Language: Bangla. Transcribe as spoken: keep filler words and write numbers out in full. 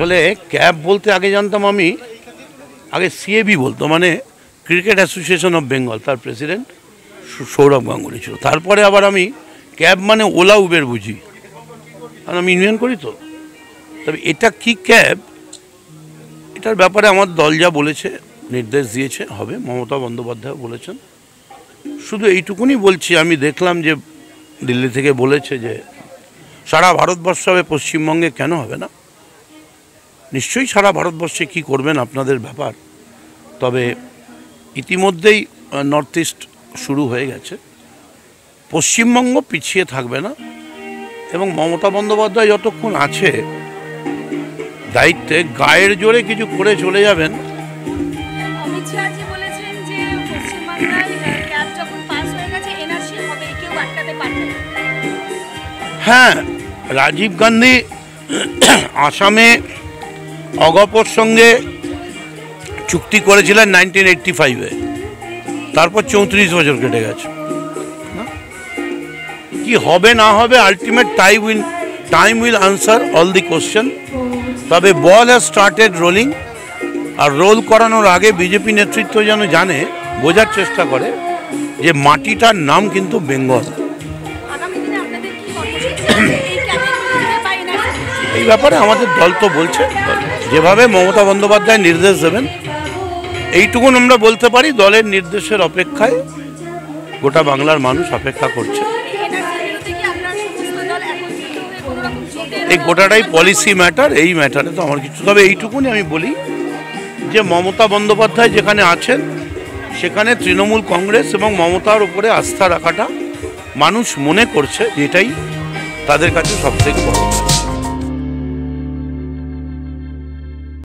আসলে ক্যাব বলতে আগে জানতাম আমি, আগে সিএবি বলতো, মানে ক্রিকেট অ্যাসোসিয়েশন অফ বেঙ্গল, তার প্রেসিডেন্ট সৌরভ গাঙ্গুলি ছিল। তারপরে আবার আমি ক্যাব মানে ওলা উবের বুঝি, কারণ আমি ইউনিয়ন করি তো। তবে এটা কি ক্যাব, এটার ব্যাপারে আমার দল যা বলেছে, নির্দেশ দিয়েছে হবে, মমতা বন্দ্যোপাধ্যায় বলেছেন। শুধু এইটুকুনি বলছি, আমি দেখলাম যে দিল্লি থেকে বলেছে যে সারা ভারতবর্ষ হবে, পশ্চিমবঙ্গে কেন হবে না? নিশ্চয়ই সারা ভারতবর্ষে কি করবেন আপনাদের ব্যাপার। তবে ইতিমধ্যেই নর্থ ইস্ট শুরু হয়ে গেছে, পশ্চিমবঙ্গ পিছিয়ে থাকবে না। এবং মমতা বন্দ্যোপাধ্যায় যতক্ষণ আছে দায়িত্বে, গায়ের জোরে কিছু করে চলে যাবেন। হ্যাঁ, রাজীব গান্ধী আসামে অগপর সঙ্গে চুক্তি করেছিলেন নাইনটিন এইটটি ফাইভে, তারপর চৌত্রিশ বছর কেটে গেছে। কি হবে না হবে, ultimate time will time will answer all the question. তবে বল হ্যাজ স্টার্টেড রোলিং, আর রোল করানোর আগে বিজেপি নেতৃত্ব যেন জানে, বোঝার চেষ্টা করে যে মাটিটার নাম কিন্তু বেঙ্গল। এই ব্যাপারে আমাদের দল তো বলছে, যেভাবে মমতা বন্দ্যোপাধ্যায় নির্দেশ দেবেন এইটুকুন আমরা বলতে পারি, দলের নির্দেশের অপেক্ষায় গোটা বাংলার মানুষ অপেক্ষা করছে। এই গোটাটাই পলিসি ম্যাটার, এই ম্যাটারে তো আমার কিছু। তবে এইটুকুনি আমি বলি যে মমতা বন্দ্যোপাধ্যায় যেখানে আছেন সেখানে তৃণমূল কংগ্রেস এবং মমতার উপরে আস্থা রাখাটা মানুষ মনে করছে, এটাই তাদের কাছে সবথেকে বড়।